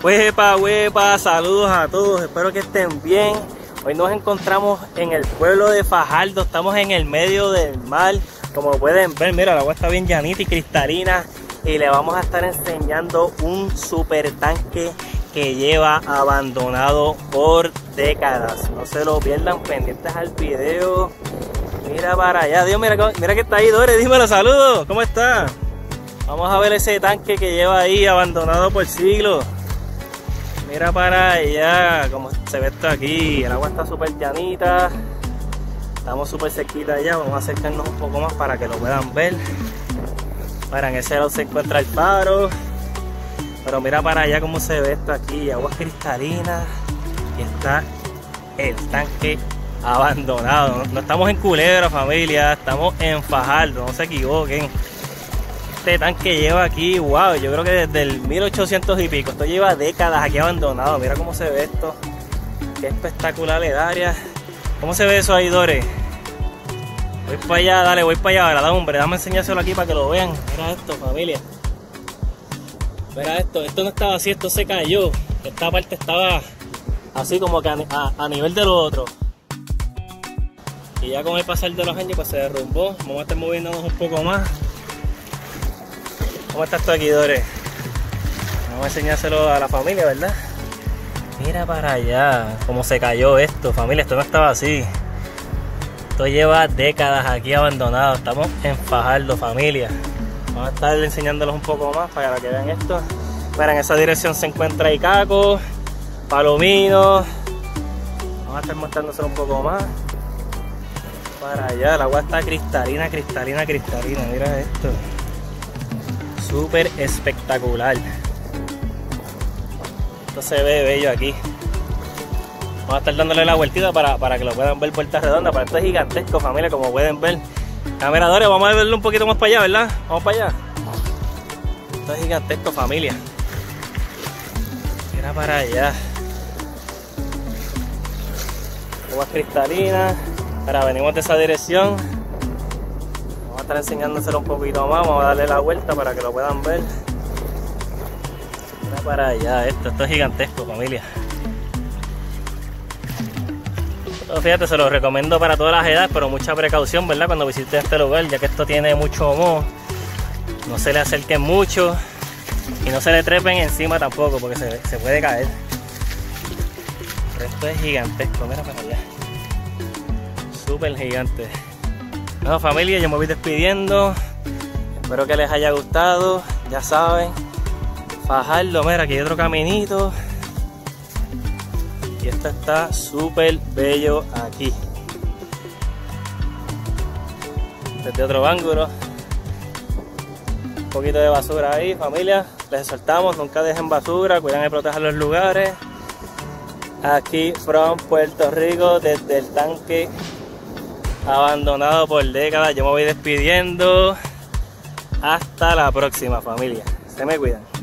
Huepa, huepa, saludos a todos, espero que estén bien. Hoy nos encontramos en el pueblo de Fajardo, estamos en el medio del mar. Como pueden ver, mira, el agua está bien llanita y cristalina. Y le vamos a estar enseñando un super tanque que lleva abandonado por décadas. No se lo pierdan, pendientes al video. Mira para allá, Dios, mira que está ahí, Dore, dímelo, saludos, ¿cómo está? Vamos a ver ese tanque que lleva ahí abandonado por siglos. Mira para allá, como se ve esto aquí, el agua está súper llanita. Estamos súper cerquita allá, vamos a acercarnos un poco más para que lo puedan ver. Mira, en ese lado se encuentra el faro. Pero mira para allá cómo se ve esto aquí, aguas cristalinas. Y está el tanque abandonado. No estamos en Culebra, familia, estamos en Fajardo, no se equivoquen. Este tanque lleva aquí, wow, yo creo que desde el 1800 y pico. Esto lleva décadas aquí abandonado. Mira cómo se ve esto. Qué espectacular el área. ¿Cómo se ve eso ahí, Dore? Voy para allá, dale, voy para allá. Ahora, hombre, déjame enseñárselo aquí para que lo vean. Mira esto, familia. Mira esto no estaba así, esto se cayó. Esta parte estaba así como que a nivel de lo otro. Y ya con el pasar de los años pues se derrumbó. Vamos a estar moviéndonos un poco más. ¿Cómo está esto aquí, Dore? Vamos a enseñárselo a la familia, ¿verdad? Mira para allá cómo se cayó esto, familia. Esto no estaba así. Esto lleva décadas aquí abandonado. Estamos en Fajardo, familia. Vamos a estar enseñándolos un poco más para que vean esto. Mira, en esa dirección se encuentra Icaco, Palomino. Vamos a estar mostrándoselo un poco más. Para allá, el agua está cristalina, cristalina, cristalina. Mira esto. Súper espectacular. Esto se ve bello aquí. Vamos a estar dándole la vueltita para que lo puedan ver vuelta redonda. Para esto es gigantesco, familia, como pueden ver. Cameradores, vamos a verlo un poquito más para allá, ¿verdad? Vamos para allá. Esto es gigantesco, familia. Mira para allá. Aguas cristalinas. Ahora venimos de esa dirección. Vamos a estar enseñándoselo un poquito más. Vamos a darle la vuelta para que lo puedan ver. Mira para allá, esto es gigantesco, familia. Fíjate, se lo recomiendo para todas las edades, pero mucha precaución, ¿verdad? Cuando visiten este lugar, ya que esto tiene mucho moho. No se le acerquen mucho y no se le trepen encima tampoco, porque se puede caer. Pero esto es gigantesco, mira para allá. Súper gigante. Bueno, familia, yo me voy despidiendo. Espero que les haya gustado. Ya saben, Fajardo, mira, aquí hay otro caminito. Y esto está súper bello aquí. Desde otro ángulo. Un poquito de basura ahí, familia. Les exhortamos, nunca dejen basura, cuiden y protejan los lugares. Aquí from Puerto Rico, desde el tanque abandonado por décadas. Yo me voy despidiendo. Hasta la próxima, familia. Se me cuidan.